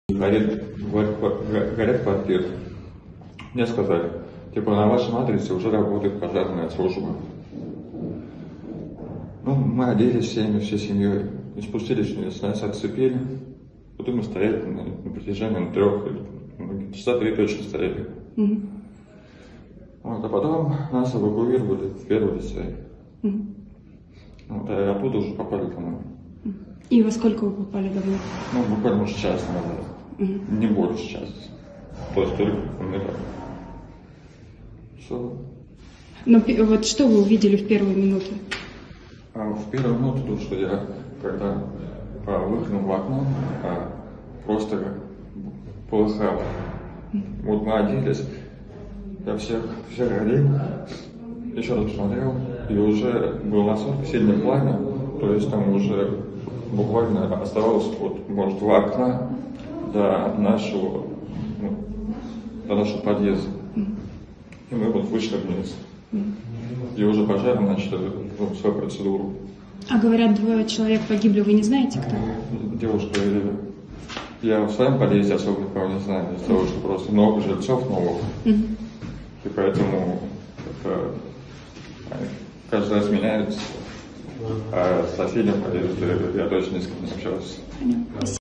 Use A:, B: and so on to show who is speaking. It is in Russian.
A: Горят квартиры. Мне сказали, типа на вашем адресе уже работает пожарная служба. Ну, мы оделись всей семьей, и спустились вниз, нас отцепили. Потом мы стояли на протяжении 3 часа 3 точно стояли. Вот, а потом нас эвакуировали в первый лицей. Вот, а оттуда уже попали домой.
B: И во сколько вы попали домой?
A: Ну, буквально уже час назад. Не больше часа. То есть только помидор. Все.
B: Но вот что вы увидели в первые минуты?
A: А в первую минуту, то, что я, когда выглянул в окно, просто полыхало. Вот мы оделись, я всех одел, еще раз посмотрел, и уже был настолько сильное пламя, то есть там уже буквально оставалось, вот, может, 2 окна до нашего подъезда. И мы вот вышли вниз. И уже пожаром начали свою процедуру.
B: А говорят, 2 человека погибли, вы не знаете, кто?
A: Девушка, я в своем подъезде особо никого не знаю, из-за того, что просто много жильцов новых. И поэтому каждый раз меняется. А с соседним подъездом я точно ни с кем не общался.
B: Понятно.